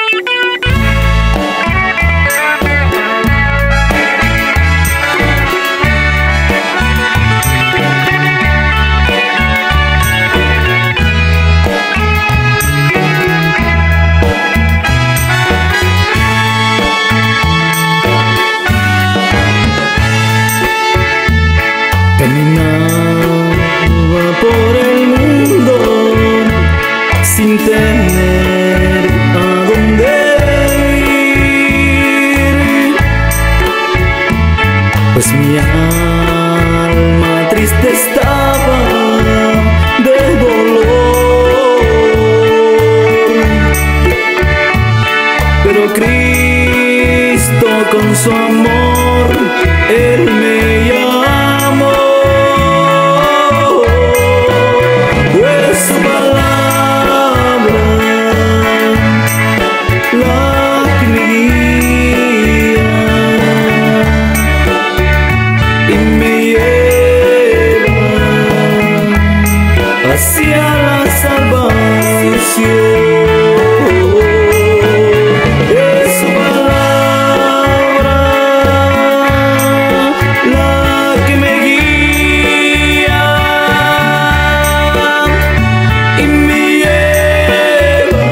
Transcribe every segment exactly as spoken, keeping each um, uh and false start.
Caminaba por el mundo sin tener a dónde ir, pues mi alma triste estaba de dolor. Pero Cristo con su amor, Él me llamó. Hacia la salvación. Es su palabra la que me guía y me lleva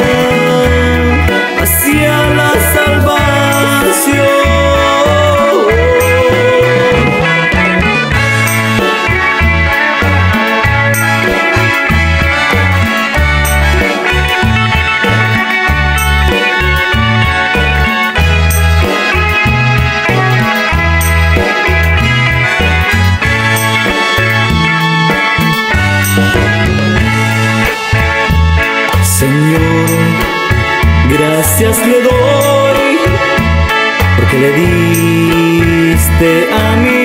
hacia la salvación. Señor, gracias le doy porque le diste a mi